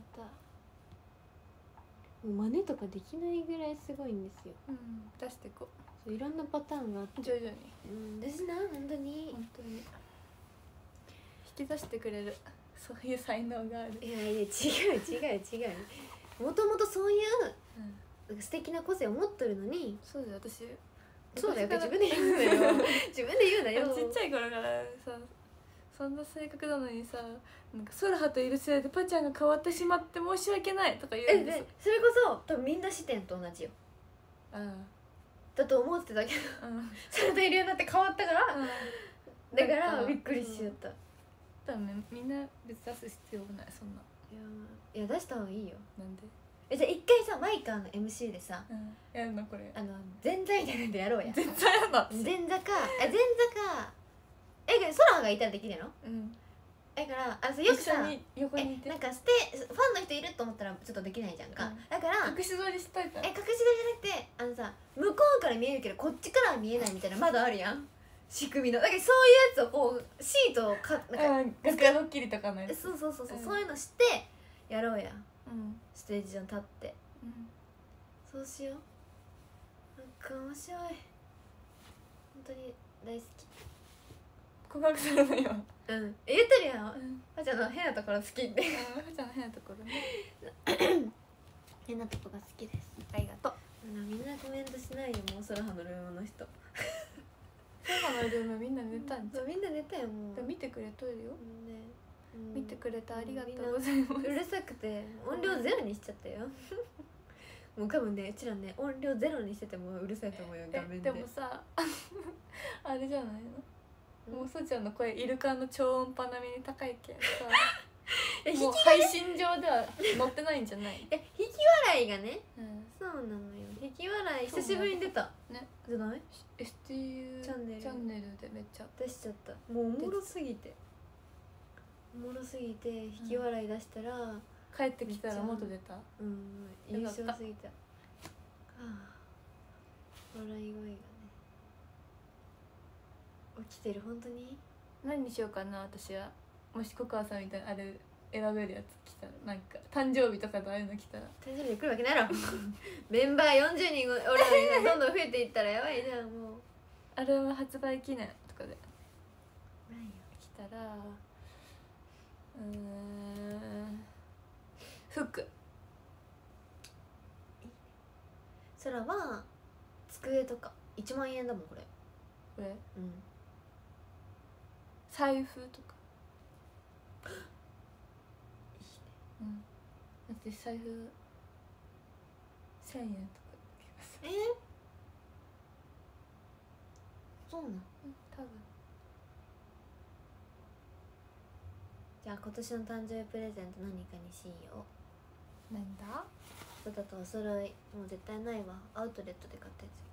もう真似とかできないぐらいすごいんですよ。
うん、出してこ
そういろんなパターンがあって
徐々に
うんですな本当に。
本当に引き出してくれるそういう才能がある。
いやいや違う違う違う。もともとそういう
うん、
素敵な個性を持ってるのに。
そうだよ私。
そうだよ自分で言うなよ自分で言うなよ。
ちっちゃい頃からさそんな性格なのにさ、なんかソルハといるせいでパちゃんが変わってしまって申し訳ないとか言うんです。
えでそれこそ多分みんな視点と同じよ。
ああ
だと思ってたけど
うん
それといるようになって変わったから、
うん
だからびっくりしちゃった、い
多分ねみんな別に出す必要ないそんな。
やいや出した方がいいよ。
なんで？
えじゃあ一回さマイカーの エムシー でさ
うんやるのこれ。
あの前座みたいなんでやろうや。
絶対やだ。
前座かえ前座かえけどソラハがいたらできるの
うん
だからあのさよくさ
一緒に横にいて
えなんかステファンの人いると思ったらちょっとできないじゃんか、
うん
だから
隠し撮りしといたら。
え隠し撮りじゃなくてあのさ向こうから見えるけどこっちからは見えないみたいな窓あるやん仕組みのだけどそういうやつをこうシートをかなんか、
うん楽屋ドッキリとかのやつ。
そうそうそうそう、
うん
そういうのしてやろうや
うん
ステージ上に立って
うん
そうしようなんか面白い本当に大好き
告白するのよ。
うんえ言ってるやん
うん
あちゃんの変なところ好きって
ふーちゃんの変なところね。
変なとこが好きです
ありがとう。
みんなコメントしないよもうソラハのルームの人
今のルームみんな寝たんじゃん。
みんな寝たよもう
見てくれとるよ。
ねうん
見てくれてありがとうございます。
うるさくて音量ゼロにしちゃったよもう多分ねうちらね音量ゼロにしててもうるさいと思うよ画面で
でもさあれじゃないの、もうそちゃんの声イルカの超音波並みに高いけんさ
え
もう配信上では載ってないんじゃない？
え引き笑いがね
うん
そうなのよ引き笑い久しぶりに出た
ね
じゃない
エスティーユー
チャンネル
チャンネルでめっちゃ
出しちゃったもうおもろすぎておもろすぎて引き笑い出したら、
帰ってきたら元出た。
うん印象すぎたはあ笑い声がね起きてる本当に
何にしようかな私は。もしココアさんみたいなあれ選べるやつ来たらなんか誕生日とかでああいうの来たら
誕生日で来るわけないやろメンバーよんじゅうにん俺らがどんどん増えていったらやばいじゃんもう
アルバム発売記念とかで
ないよ
来たらうーん服
そらは机とかいちまんえんだもんこれ
これ
うん
財布とかうんだって財布せんえんとか
えー、そうなん
うん多分
じゃあ今年の誕生日プレゼント何かにしよう
なんだ
そうだとお揃いもう絶対ないわアウトレットで買ったやつ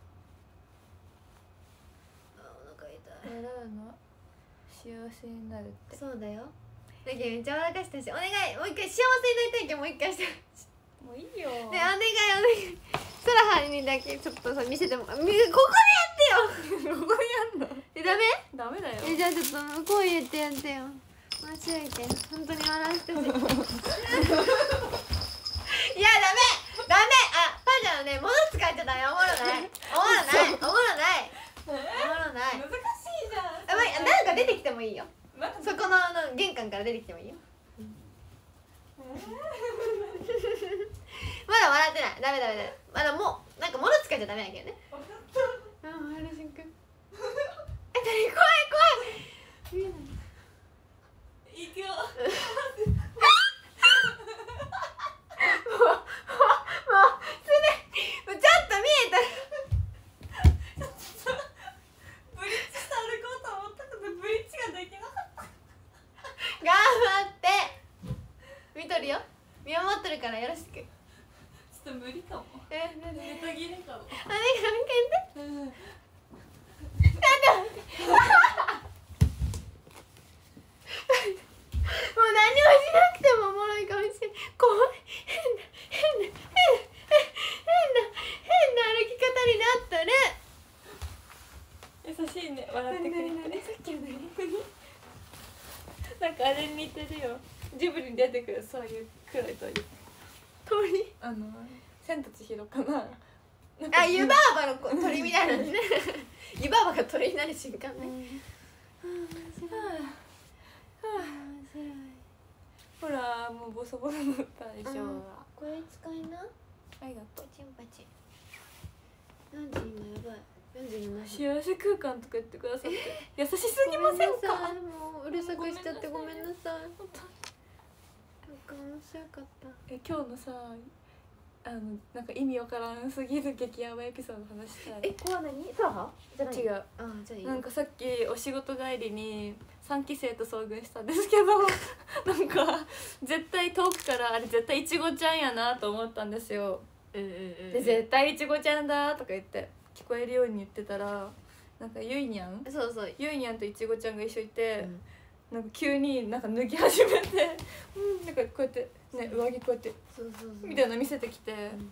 やけあお腹痛い
笑うのは幸せになるって
そうだよだけどめっちゃ笑かしてほしいお願いもう一回幸せになりたいけどもう一回して
もういいよ
ねお願いお願いソラハにだけちょっとさ見せてもみここでやってよ
ここやんの
えダメ
ダメだよ
えじゃあちょっと向こう言ってやってよ面白いけん本当に笑わせてほしいいやダメダメあパジャマね物使っちゃダメおもろないおもろないおもろないおもろない
難しいじゃん
あ、まあ、なんか出てきてもいいよ
なんか
そこのあの玄関から出てきてもいいよまだ笑ってないダメダメダメまだもうなんか物使っちゃダメやけどねああれしんくんえ何怖い怖い見えない
いくよ
もうもうすでにちょっと見えた
ブリッジされこうと思ったけどブリッジができなかった
頑張って見とるよ見守ってるからよろしく
ちょっと無理かも
えなんで
ネタ切れかも
あれが見て
うん
もう何もしなくてもおもろいかもしれない怖い変な変な変な変な変な歩き方になっとる
優しいね笑ってくれて
さっきの何
なんかあれに似てるよジブリに出てくるそういう黒い鳥
鳥
あの千と千尋かな
あ湯婆婆の子鳥みたいなのね湯婆婆が鳥になる瞬間ね、
うんはあはあほらもうボソボソのったでしょうが
これ使いな
ありがとう
パチンパチン何時今やばいよんじゅうななふん
幸せ空間とか言ってくださって優しすぎません
ごめ
か
んなさいもううるさくしちゃってごめんなさい
本当
なんか面白かった
え今日のさあのなんか意味わからんすぎる激ヤバエピソード話したい。
え、これは何？タラハ？じゃない。
違う。
あ、じゃあいいよ。
なんかさっきお仕事帰りにさんき生と遭遇したんですけどなんか絶対遠くからあれ絶対いちごちゃんやなと思ったんですよ。
うんうんうん。
で絶対いちごちゃんだとか言って聞こえるように言ってたら、なんかゆいにゃん
そうそう。
ゆいにゃんといちごちゃんが一緒いて、
うん、
なんか急になんか脱ぎ始めてうんなんかこうやってね上着こうやって
そうそうそう
みたいなの見せてきて、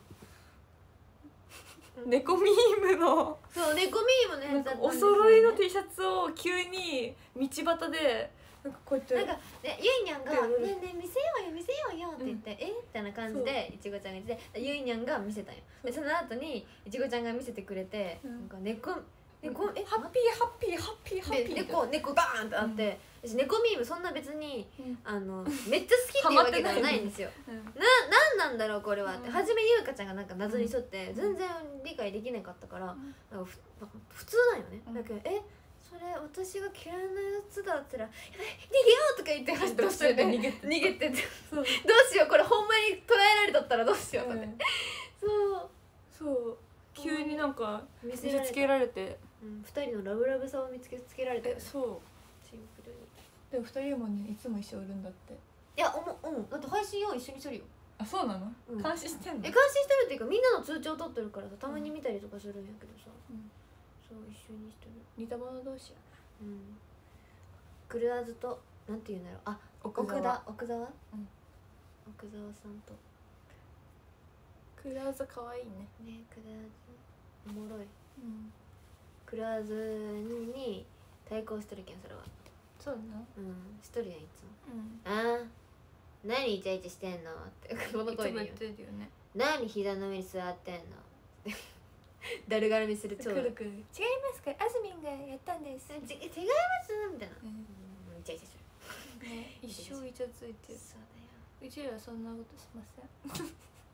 うん、
猫ミームの
そう猫ミームのやつだったんですよね。
お揃いの T シャツを急に道端でなんかこうやって
なんかね、ゆいにゃんが「ねえねえ見せようよ見せようよ」って言って「えみたいな感じでいちごちゃんが言ってゆいにゃんが見せたんよ。でその後にいちごちゃんが見せてくれて、なんか猫猫え
ハッピーハッピーハッピーハッピー
で猫猫バーンってあって、私猫ミームそんな別に
うん
あのめっちゃ好きっていうわけではないんですよ。
うん
な、なんなんだろうこれはって、
うん
初めゆうかちゃんがなんか謎に沿って全然理解できなかったから、
ん
なんかふなんか普通なんよね、
うん
だけどえそれ私が嫌いなやつだって言ったら「やばい逃げよう!」とか言って走って一人で
逃げて
逃げてって
そう
どうしようこれほんまに捉えられとったらどうしようとか、
うん
そう
そう急になんか
見
見せつけられて、
うん、ふたりのラブラブさを見つけつけられたよね、
えそう
シンプルに。
でもふたりもねいつも一緒おるんだって。
いやおもうんだって配信を一緒にするよ。
あそうなの、
うん、
監視してんの？
え監視してるっていうかみんなの通知を取ってるからさ、たまに見たりとかするんやけどさ、
うん、
そう一緒にしてる。
似た者同士や。
うん、クルアズとなんていうんだろう、あ
奥
奥田奥沢、
うん、
奥沢さんと
クルアズ可愛いね。
ね、クルアズおもろい。
うん
クルアズに対抗しとるけんそれは。
そうな。
うんしとるやんいつも。
うん
あー何イチャイチャしてんのってこの声で言う。
いつも言ってるよね。
何膝の上に座ってんのだるがらみする超。
くるくる違いますか、あずみんがやったんです。
ち違いますみたいな。
うん
うんイチャイチャする。
ね、一生イチャついてる。
そうだよ。
うちらはそんなことしません。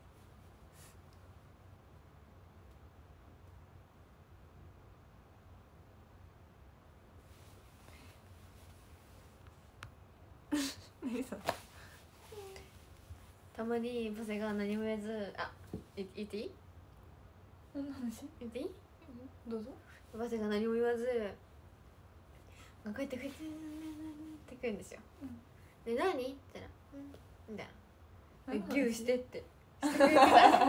何それ。
たまにボセが何も言えず、あい言っていい
何の話？
言っていい
どうぞ。
ボセが何も言わずこうやってこうやってってくるんですよ。で何って言ったら「うん」みたいな「ギューして」ってしてくれて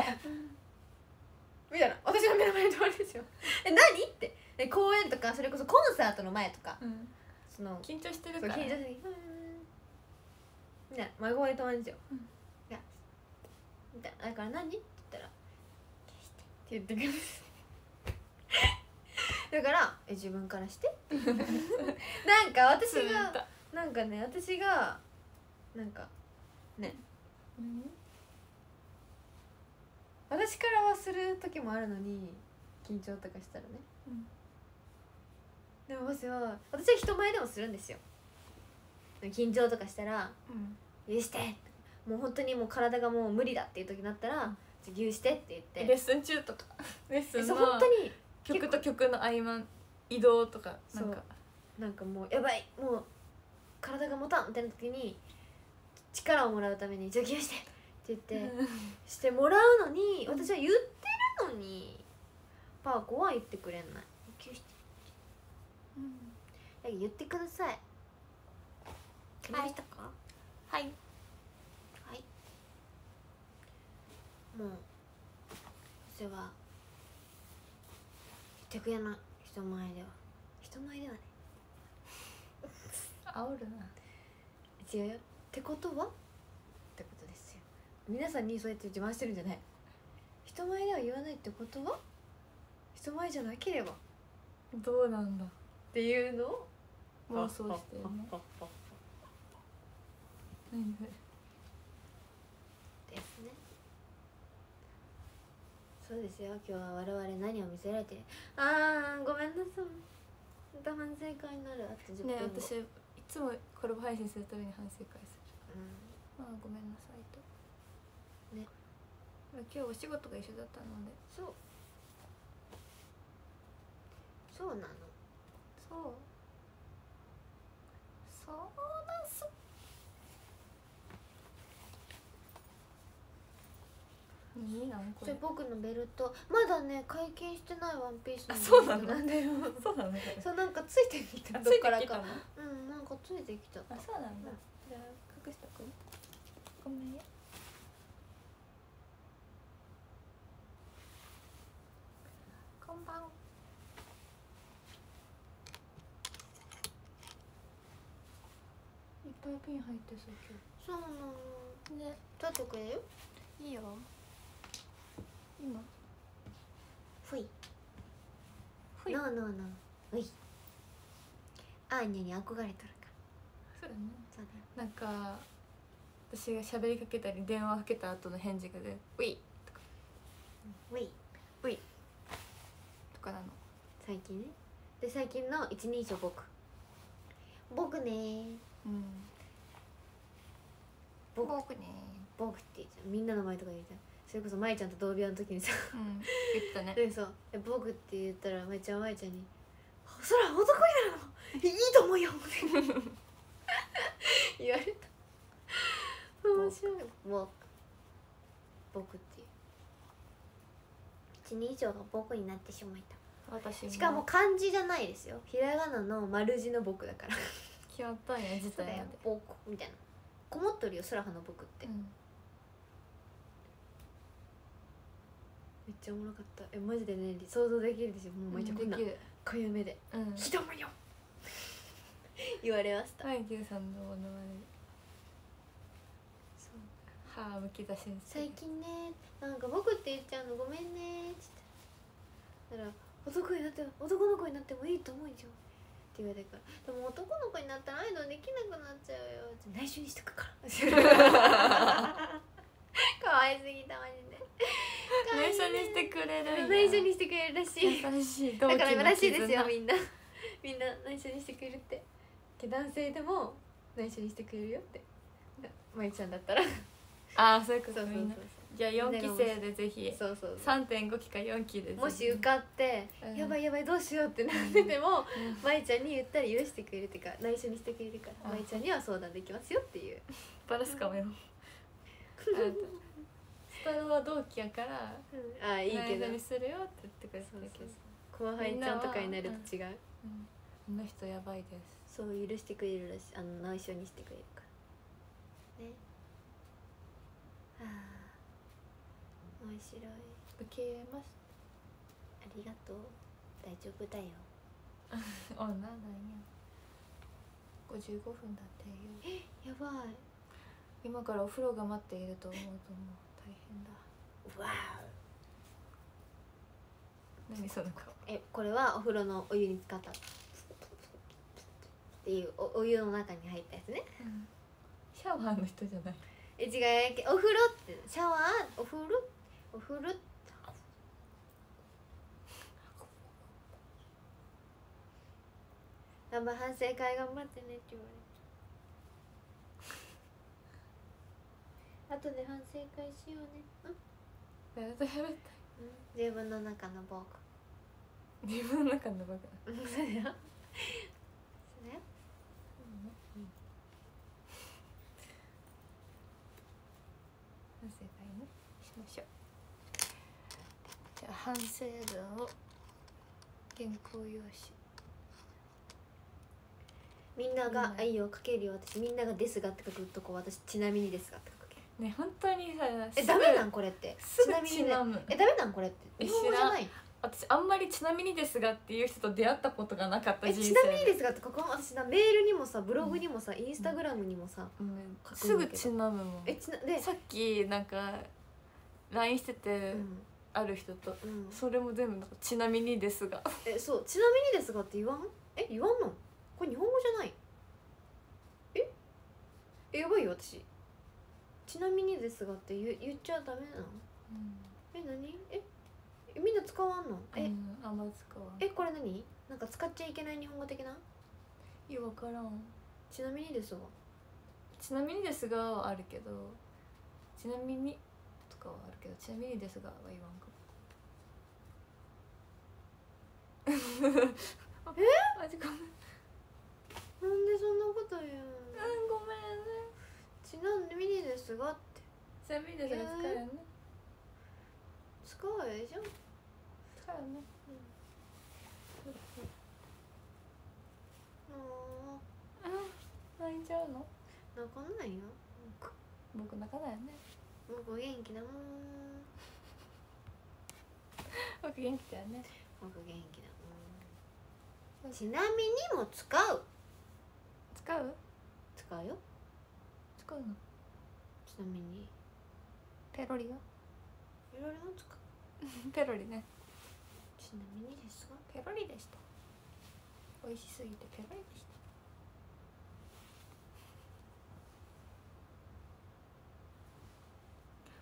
みたいな、私の目の前に止まるんですよ。え何ってで公演とかそれこそコンサートの前とか、
うん、
その
緊張してる
そう
から。
緊張してうんみたいな前声止まるんですよ。
うん
いやみたいなだから何って言ったら「消して」って言ってくるんですだからえ自分からしてなんか私がなんかね私がなんかね
何？
私からはする時もあるのに緊張とかしたらね、
うん、
でも私は私は人前でもするんですよ。緊張とかしたら
うん
「許して」もう本当にもう体がもう無理だっていう時になったら「じゃあ許して」って言って
レッスン中とかレッスン
えそう
の
本当に
曲と曲の合間移動とかなんか
なんかもうやばいもう体が持たんみたいな時に力をもらうために「じゃあ許して」って言ってしてもらうのに私は言ってるのにパーコは言ってくれない。許して
うん、
だけど言ってください。決まりましたか？
はい
はいもうそれは言ってくれない。人前では人前ではね
煽るな。
違うよってことはってことですよ。皆さんにそうやって自慢してるんじゃない。人前では言わないってことは人前じゃなければっ
どうなんだ
ていうのを
妄想してるね。何それ。
ですね。そうですよ。今日は我々何を見せられて、あーごめんなさい。また反省会になる。あとじゅっぷん
ね
ご
私いつもコラボ配信するたびに反省会する。
うん、
まあごめんなさいと。
ね。
今日お仕事が一緒だったので。
そうそうなの。
そうそうなんす。何？ 何なんこれ。
それ僕のベルトまだね解禁してないワンピースの
あそうなの
ベルトなんだよ
そうなのこれ。
そうなんかついてきた
あ
どっからか
ついてきたの。
うんなんかついてきちゃった
あそうなんだ。じゃあ隠しとく。ごめんね。こんばん。いっぱいピン入ってそう
そうなの
今日。ね。
取ってくれる
いいよ。今。
ふい
ふい。
ノーノーノーういアーニャに憧れとるか
そうだね。
そうだよ
なんか私が喋りかけたり電話かけた後の返事がで「ウィ」とか
うい
「ウィ」とかなの。
最近ねで最近の一人称僕僕ね
うん。
僕
僕ね。
僕って言うじゃんみんなの前とか言うじゃんそれこそ舞ちゃんと同病の時にさ
うん。言ってたね。
でそうえ僕って言ったら舞ちゃん舞ちゃんに「そら男になるのいいと思うよ」って言われた面白い僕僕っていう一人称が僕になってしまいた
私も
しかも漢字じゃないですよひらがなの丸字の僕だから
決まったんや自
そうだよ
体まで。
僕みたいなこもっとるよ空葉の僕って、
うん。
めっちゃおもろかったえマジでね想像できるでしょもうめっちゃこんな
できる。
濃いめで
うん。
ひどもよ言われました
マイケルさんのものまね。
そう
歯むき出しにして
最近ねなんか僕って言っちゃうのごめんねっつってだから男になって男の子になってもいいと思うじゃんって言われたからでも男の子になったらアイドルできなくなっちゃうよって内緒にしとくから可愛すぎたマジで
内緒にしてくれるんや。
内緒にしてくれるらしい
優しい。
だから今らしい
同期の絆
ですよみんなみんな内緒にしてくれるって男性でも内緒にしてくれるよってまゆちゃんだったら
ああそういうこ
そうそうそう
とみんな。じゃあよんき生でぜひ
そうそうそう
さんてんご 期かよんきでぜひ
もし受かって、
うん
やばいやばいどうしようってなってても、
うん
まいちゃんに言ったら許してくれるっていうか内緒にしてくれるから
あ
まいちゃんには相談できますよっていう、
バラすかもよ。あなたスタローは同期やから
ああいいけど
内緒にするよって言ってくれて
そう
たけど
そう後輩ちゃんとかになると違う、
うんあの人やばいです。
そう許してくれるらしいあの内緒にしてくれるからねはあ面白い
受け入れます。
ありがとう大丈夫だよ
女なんや。ごじゅうごふんだってよ。
やばい
今からお風呂が待っていると思うともう大変だ。
わ
何その顔。
ーえこれはお風呂のお湯に使ったっていう お, お湯の中に入ったやつね
シャワーの人じゃない。
え違うやけお風呂ってシャワーお風呂お風呂頑張反省会頑張ってねって言われた後で反省会しようね
誰と喋ったい。
うん自分の中の僕
自分の中のバカ。
うんそうだよそうだよ
反省会ねしましょう。じゃあ反省文を原稿用紙。
みんなが
うん
愛をかけるよ私みんながですがって書くとこ私ちなみにですがって書ける
ね本当にさ
えダメなんこれって
すぐ
ちなみにね
ちなむ。
えダメなんこれって
え
日本語じゃない
私あんまりちなみにですがっていう人と出会ったことがなかった
え
人生
ちなみにですがってここ私なメールにもさブログにもさ、インスタグラムにもさ、
うん
書く
すぐ
んだけど
ちなむもん。
えちなで
さっきなんか ライン してて、
うん
ある人と
うん
それも全部なんかちなみにですが
えそうちなみにですがって言わんえ言わんのこれ日本語じゃないええやばいよ私ちなみにですがって言言っちゃダメなのえ何ええみんな使わんのえ、
うん、あんま使わん。
えこれ何なんか使っちゃいけない日本語的ない
や分からん。
ちなみにですが
ちなみにですがはあるけどちなみにとかはあるけどちなみにですがは言わんかもえマジごめん。
なんでそんなこと言うの
うんごめんね。
ちなみにですがって
ちなみにですが使えるね。
使うわよいしょ。
使うよね。
も
泣いちゃうの？
う泣かないよ。
僕泣かないよね。
僕元気だもん。
僕元気だよね。
僕元気だもん。ちなみにも使う。
使う？
使うよ。
使うの？
ちなみに
ペロリが？
いろいろ使う。
ペロリね。
ちなみにですが、
ペロリでした。美味しすぎてペロリでした。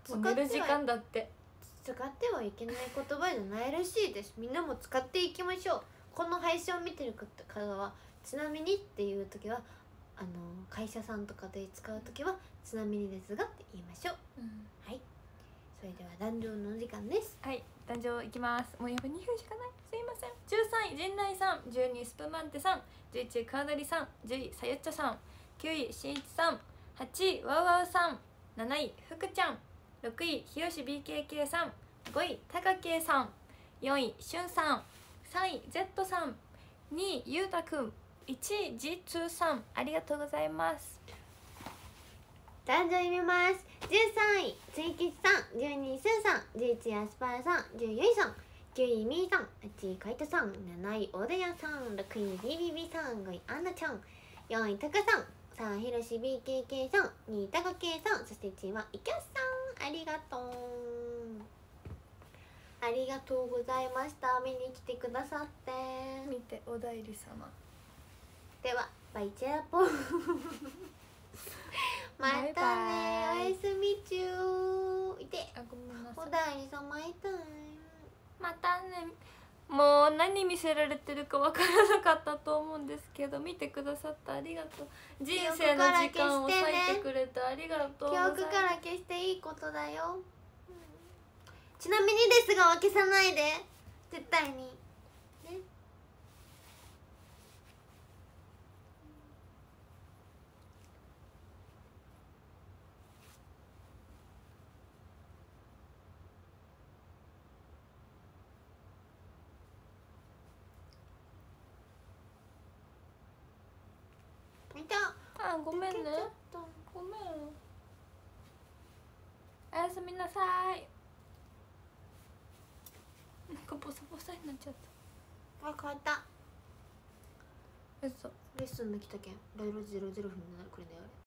もう寝る時間だって。
使ってはいけない言葉じゃないらしいです。みんなも使っていきましょう。この配信を見てる方はちなみにっていう時はあの会社さんとかで使う時はちなみにですがって言いましょう、
うん、
はい。それでは壇上のお時間です。
はい、壇上いきます。もうやっぱにふんしかない。すいません。じゅうさんい陣内さん、じゅうにスプマンテさん、じゅういちい川成さん、じゅういさゆっちょさん、きゅういしんいちさん、はちいワウワウさん、なない福ちゃん、ろくいひろし ビーケーケー さん、ごいたかけいさん、よんいしゅんさん、さんい Z さん、にいゆうたくん、いちいジツーさん、ありがとうございます。
壇上読みます。じゅうさんいついきちさん、じゅうにいすーさん、じゅういちいアスパラさん、じゅうよんいさん、きゅういみーさん、はちいかいとさん、なないおでやさん、ろくいビビビさん、ごいあんなちゃん、よんいたかさん、さんひろし ビーケーケー さん、にいたかけいさん、そしていちいはいきょさん、ありがとう。ありがとうございました。見に来てくださって。
見ておだいり様。
ではバイチェラポンまたね。
バイバイ
おやすみちゅー。いて
あ、ごめんなさい。
おだいり様いたい。
またね。もう何見せられてるかわからなかったと思うんですけど、見てくださってありがとう。人生の時間を割いてくれてありがとうございます。
記憶から消していいことだよ、うん、ちなみにですが消さないで絶対にね。いた。
あ、ごめんね。ごめん。おやすみなさい。なんかボサボサになっちゃった。
あ、変わった。
嘘。
レッスンできたけん。ゼロゼロゼロ分になるこれだよ。